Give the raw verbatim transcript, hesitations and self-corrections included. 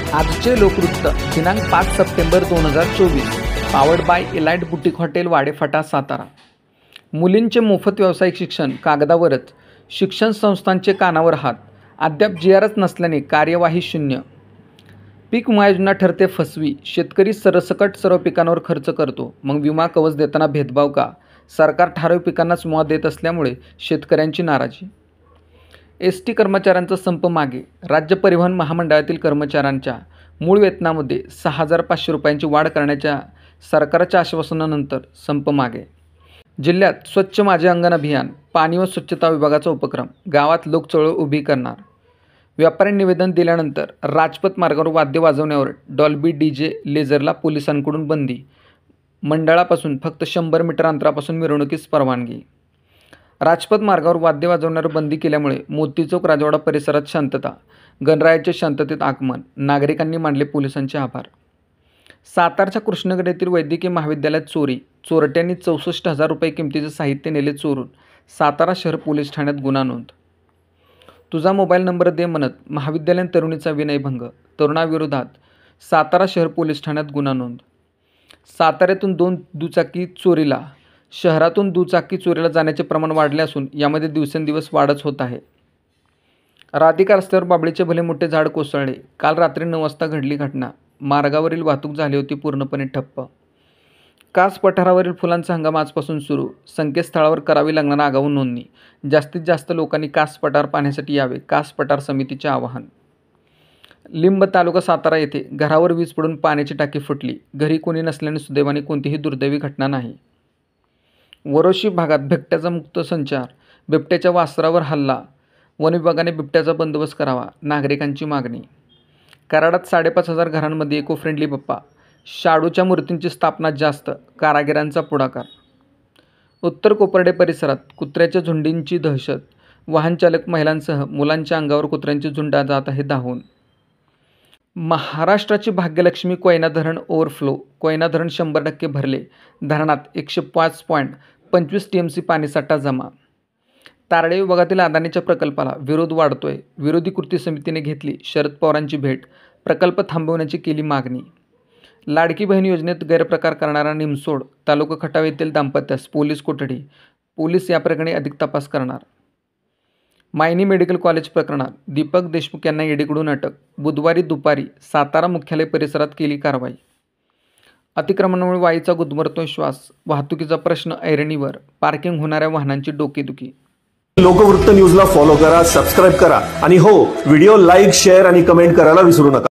आजचे लोकवृत्त दिनांक पाच सप्टेंबर दोन हजार चोवीस. Powered by elite boutique hotel Wadephata Satara. मुलींचे मोफत व्यावसायिक शिक्षण कागदावरच, शिक्षण संस्थांचे कानावर हात. अद्याप जी आरच नसल्याने कार्यवाही शून्य. पीक विमा योजना ठरते फसवी. शेतकरी सरसकट सर्व पिकांवर खर्च करतो, मग विमा कवच देताना भेदभाव का? सरकार ठराविक पिकांनाच विमा देत असल्यामुळे शेतकऱ्यांची नाराजी. एस टी कर्मचाऱ्यांचा संप मागे. राज्य परिवहन महामंडळातील कर्मचाऱ्यांच्या मूळ वेतनामध्ये सहा हजार पाचशे रुपयांची वाढ करण्याच्या सरकारच्या आश्वासनानंतर संप मागे. जिल्ह्यात स्वच्छ माझे अंगण अभियान. पाणी व स्वच्छता विभागाचा उपक्रम. गावात लोकचळवळ उभी करणार. व्यापाऱ्यांनी निवेदन दिल्यानंतर राजपथ मार्गावर वाद्य वाजवण्यावर डॉल्बी डीजे लेझरला पोलिसांकडून बंदी. मंडळापासून फक्त शंभर मीटर अंतरापासून मिरवणुकीस परवानगी. राजपथ मार्गावर वाद्य वाजवण्यावर बंदी केल्यामुळे मोतीचौक राजवाडा परिसरात शांतता. गणरायाच्या शांततेत आगमन. नागरिकांनी मानले पोलिसांचे आभार. सातारच्या कृष्णगड येथील वैद्यकीय महाविद्यालयात चोरी. चोरट्यांनी चौसष्ट हजार रुपये किमतीचे साहित्य नेले चोरून. सातारा शहर पोलीस ठाण्यात गुन्हा नोंद. तुझा मोबाईल नंबर दे म्हणत महाविद्यालयीन तरुणीचा विनयभंग. तरुणाविरोधात सातारा शहर पोलीस ठाण्यात गुन्हा नोंद. साताऱ्यातून दोन दुचाकी चोरीला. शहरातून दुचाकी चोरीला जाण्याचे प्रमाण वाढले असून यामध्ये दिवसेंदिवस वाढच होत आहे. राधिका रस्त्यावर बाबळीचे भले मोठे झाड कोसळले. काल रात्री नऊ वाजता घडली घटना. मार्गावरील वाहतूक झाली होती पूर्णपणे ठप्प. कास पठारावरील फुलांचा हंगाम आजपासून सुरू. संकेतस्थळावर करावी लागणार आगाऊ नोंदणी. जास्तीत जास्त लोकांनी कास पठार पाहण्यासाठी यावे, कास पठार समितीचे आवाहन. लिंब तालुका सातारा येथे घरावर वीज पडून पाण्याची टाकी फुटली. घरी कोणी नसल्याने सुदैवाने कोणतीही दुर्दैवी घटना नाही. वरोशी भागात बिबट्याचा मुक्त संचार. बिबट्याच्या वासरावर हल्ला. वन विभागाने बिबट्याचा बंदोबस्त करावा, नागरिकांची मागणी. कराडात साडेपाच हजार घरांमध्ये इको फ्रेंडली बाप्पा. शाडूच्या मूर्तींची स्थापना जास्त. कारागिरांचा पुढाकार. उत्तर कोपर्डे परिसरात कुत्र्याच्या झुंडींची दहशत. वाहनचालक महिलांसह मुलांच्या अंगावर कुत्र्यांची झुंड जात आहे धावून. महाराष्ट्राची भाग्यलक्ष्मी कोयना धरण ओव्हरफ्लो. कोयना धरण शंभर टक्के भरले. धरणात एकशे पाच पॉईंट पंचवीस टी एम सी पाणीसाठा जमा. तारडे विभागातील अदानीच्या प्रकल्पाला विरोध वाढतोय. विरोधी कृती समितीने घेतली शरद पवारांची भेट. प्रकल्प थांबवण्याची केली मागणी. लाडकी बहीण योजनेत गैरप्रकार करणारा निमसोड तालुका खटाव येथील दाम्पत्यास पोलीस कोठडी. पोलीस या प्रकरणी अधिक तपास करणार. मायनी मेडिकल कॉलेज प्रकरणात दीपक देशमुख यांना ईडीकडून अटक. बुधवारी दुपारी सातारा मुख्यालय परिसरात केली कारवाई. अतिक्रमणामुळे वाईचा गुदमरतोय श्वास. वाहतुकीचा प्रश्न ऐरणीवर. पार्किंग होणाऱ्या वाहनांची डोकेदुखी. लोकवृत्त न्यूजला फॉलो करा, सबस्क्राईब करा आणि हो, व्हिडिओ लाईक, शेअर आणि कमेंट करायला विसरू नका.